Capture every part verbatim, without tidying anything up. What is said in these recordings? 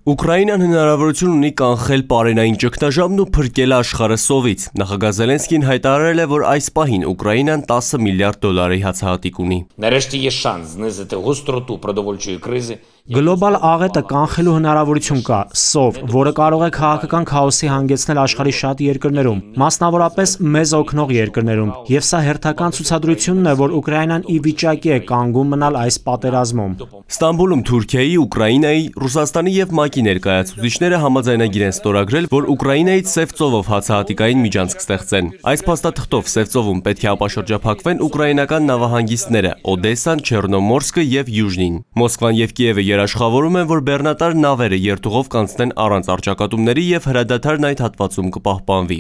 Ուկրաինան հնարավորություն ունի կանխել պարենային ճգնաժամն ու փրկել աշխարհը սովից։ Նախագահ Զելենսկին հայտարարել է, որ այս պահին Ուկրաինան տասը միլիարդ դոլարի հացահատիկ ունի։ Нарешті є шанс знизити гостроту продовольчої кризи. Գլոբալ աղետը կանխելու հնարավորություն կա, սով, որը կարող է քաղաքական քաոսի հանգեցնել աշխարհի շատ երկրներում, մասնավորապես մեզ օգնող երկրներում, եւ սա հերթական ցուցադրությունն է, որ Ուկրաինան ի վիճակի է կանգուն մնալ այս պատերազմում։ Ստամբուլում Թուրքիայի, Ուկրաինայի, Ռուսաստանի եւ ՄԱԿ-ի ներկայացուցիչները համաձայնագիր են ստորագրել, որ Ուկրաինայից Սև ծովով հացահատիկային միջանցք ստեղծեն։ Այս փաստաթղթով Սև ծովում պետք է ապաշրջափակվեն ուկրաինական նավահանգիստները՝ Օդեսան, Չեռնոմորսկը եւ Յուժնին։ Մոսկվան եւ Կիևը երաշխավորում են, որ բեռնատար նավերը երթուղով կանցնեն առանց առճակատումների եւ հրադադարն այդ հատվածում կպահպանվի։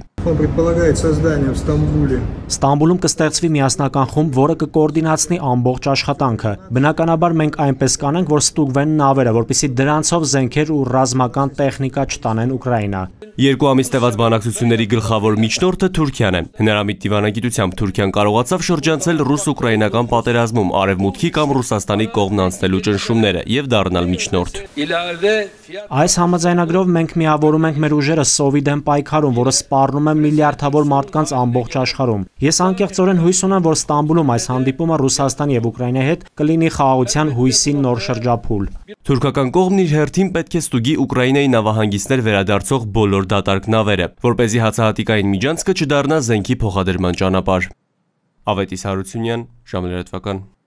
Ստամբուլում կստեղծվի միասնական խումբ, որը կկոորդինացնի ամբողջ աշխատանքը։ Բնականաբար մենք այնպես կանենք, որ ստուգվեն նավերը, որպեսզի դրանցով զենքեր ու ռազմական տեխնիկա չտանեն Ուկրաինա։ Երկու ամիս տևած բանակցությունների գլխավոր միջնորդը Թուրքիան է։ Հնարամիտ դիվանագիտությամբ Թուրքիան կարողացավ շրջանցել ռուս-ուկրաինական պատերազմում արևմուտքի կամ Ռուսաստանի կողմն անցնելու ճնշումները եւ դառնալ միջնորդ։ Այս համաձայնագրով մենք միավորում ենք մեր ուժերը սովի դեմ պայքարում, որը սպառնում է միլիարդավոր մարդկանց ամբողջ աշխարհում։ Ես անկեղծորեն հույս ունեմ, որ Ստամբուլում այս հանդիպումը Ռուսաստանի եւ Ուկրաինայի հետ կլինի խաղաղության հույսի նոր շրջափուլ։ Թուրքական կողմն իր հերթին պետք է ստուգի Ուկրաինայի նավահանգիստներ վերադարձող բոլոր դատարկ նավերը, որպեսզի հացահատիկային միջանցքը չդառնա զենքի փոխադրման ճանապարհ։ Ավետիս Հարությունյան, Ժամը լրատվական։